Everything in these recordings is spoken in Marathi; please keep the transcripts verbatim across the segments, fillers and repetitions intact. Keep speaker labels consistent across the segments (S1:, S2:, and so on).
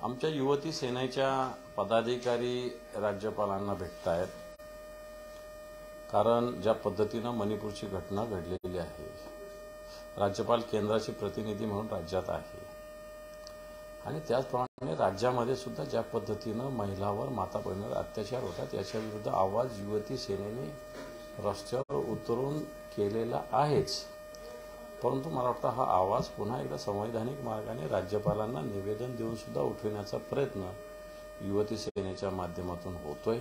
S1: आमच्या युवती सेनेच्या पदाधिकारी राज्यपालांना भेटतायत, कारण ज्या पद्धतीनं मणिपूरची घटना घडलेली आहे, राज्यपाल केंद्राचे प्रतिनिधी म्हणून राज्यात आहे आणि त्याचप्रमाणे राज्यामध्ये सुद्धा ज्या पद्धतीनं महिलांवर माता बहिणीवर अत्याचार होतात याच्या विरुद्ध आवाज युवती सेनेने रस्त्यावर उतरून केलेला आहेच। परंतु मला वाटतं हा आवाज पुन्हा एकदा संवैधानिक मार्गाने राज्यपालांना निवेदन देऊन सुद्धा उठविण्याचा प्रयत्न युवती सेनेच्या माध्यमातून होतोय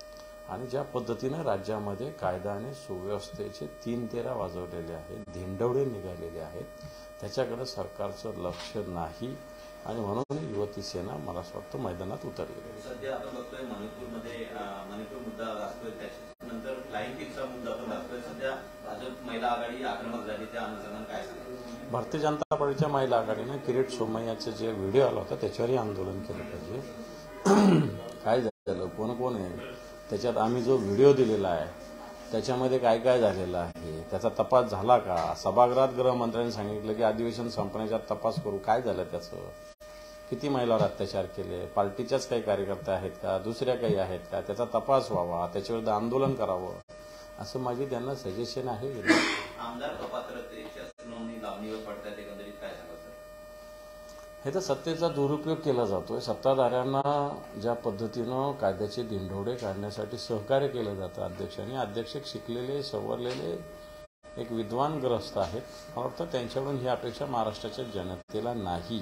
S1: आणि ज्या पद्धतीने राज्यामध्ये कायदा आणि सुव्यवस्थेचे तीन तेरा वाजवलेले आहेत, धिंडवडे निघालेले आहेत, त्याच्याकडे सरकारचं लक्ष नाही आणि म्हणून युवती सेना मला असं वाटतं मैदानात उतरलेली आहे।
S2: सध्या आपण बघतोय मणिपूरमध्ये मणिपूर मुद्दा गाजतोय, त्याच्यानंतर फ्लाइंग किकचा मुद्दा पण गाजतोय। सध्या भाजप महिला आघाडी आक्रमक झाली, त्या अनुषंगाने काय सांगाल?
S1: भारतीय जनता पार्टीच्या महिला आघाडीने किरीट सोमय्याचे जे व्हिडिओ आला होता त्याच्यावरही आंदोलन केलं पाहिजे। काय झालं, कोण कोण आहे त्याच्यात, आम्ही जो व्हिडिओ दिलेला आहे त्याच्यामध्ये काय काय झालेलं आहे, त्याचा तपास झाला का? सभागृहात गृहमंत्र्यांनी सांगितलं की अधिवेशन संपण्याच्या तपास करू, काय झालं त्याचं? किती महिलांवर अत्याचार केले, पार्टीच्याच काही कार्यकर्ते आहेत का, दुसऱ्या काही आहेत का, त्याचा तपास व्हावा, त्याच्याविरुद्ध आंदोलन करावं, असं माझी त्यांना सजेशन आहे।
S2: आमदार अपात्रतेच्या नोंदणी लावणीवर पडतात, एकंदरीत काय सांगाल सर?
S1: हे तर सत्तेचा दुरुपयोग केला जातोय। सत्ताधाऱ्यांना ज्या पद्धतीनं कायद्याचे धिंडवडे काढण्यासाठी सहकार्य केलं जातं अध्यक्षांनी, अध्यक्ष शिकलेले सवरलेले एक विद्वान ग्रस्त आहेत, मला वाटतं त्यांच्याकडून ही अपेक्षा महाराष्ट्राच्या जनतेला नाही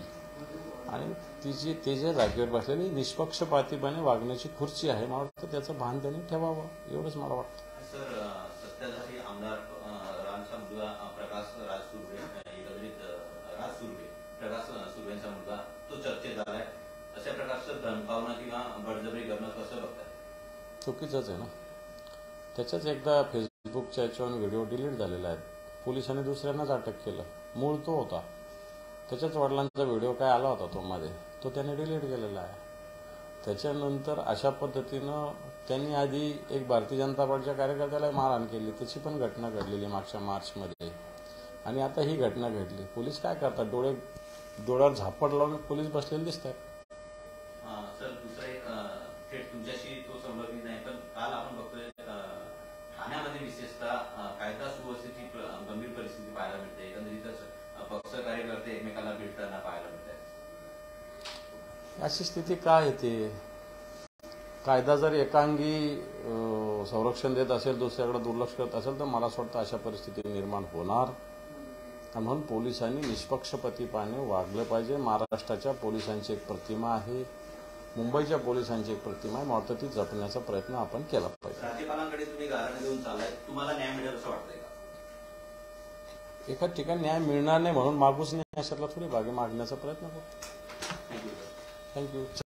S1: आणि तिची ते जे जागेवर बसलेली निष्पक्षपातीपणे वागण्याची खुर्ची आहे, मला वाटतं त्याचं भान त्यांनी ठेवावं, एवढंच मला वाटतं।
S2: सर, सत्ताधारी आमदार रामचा मुलगा प्रकाश राज सुर्वे, एकंदरीत राज सुर्वे प्रकाश सुर्वेंचा मुलगा तो चर्चेत आलाय, अशा प्रकारचं धमकावणं किंवा बळजबरी करणं कसं बघताय?
S1: चुकीचंच आहे ना। त्याच्याच एकदा फेसबुकच्या याच्यावर व्हिडिओ डिलीट झालेला आहे, पोलिसांनी दुसऱ्यांनाच अटक केलं, मूळ तो होता, त्याच्याच वडिलांचा व्हिडिओ काय आला होता तो मध्ये, तो त्याने डिलीट केलेला आहे। त्याच्यानंतर अशा पद्धतीनं त्यांनी आधी एक भारतीय जनता पार्टीच्या कार्यकर्त्याला मारहाण केली, त्याची पण घटना घडलेली मागच्या मार्चमध्ये आणि आता ही घटना घडली। पोलीस काय करतात, डोळे डोळ्यावर झापड लावून पोलीस बसलेले दिसतात।
S2: सर, दुसरे थेट तुमच्याशी तो संबंधित नाही, पण काल आपण बघतोय ठाण्यामध्ये विशेषतः कायदा सुव्यवस्थेची गंभीर परिस्थिती पाहायला मिळते, एकंदरीतच पक्ष कार्यकर्ते एकमेकांना भेटताना पाहायला मिळतात।
S1: अशी स्थिती काय येते? कायदा जर एकांगी संरक्षण देत असेल, दुसऱ्याकडे दुर्लक्ष करत असेल तर मला असं वाटतं अशा परिस्थिती निर्माण होणार। म्हणून पोलिसांनी निष्पक्षपातीपणे वागलं पाहिजे। महाराष्ट्राच्या पोलिसांची एक प्रतिमा आहे, मुंबईच्या पोलिसांची एक प्रतिमा आहे, मला ती जपण्याचा प्रयत्न आपण केला पाहिजे।
S2: राज्यपालांकडे तुम्ही गारण देऊन चाललाय, तुम्हाला न्याय मिळेल असं वाटतंय का?
S1: एका ठिकाणी न्याय मिळणार नाही म्हणून मागूच नाही अशातला थोडी भागी मागण्याचा प्रयत्न करतो।
S2: Thank you
S1: thank you.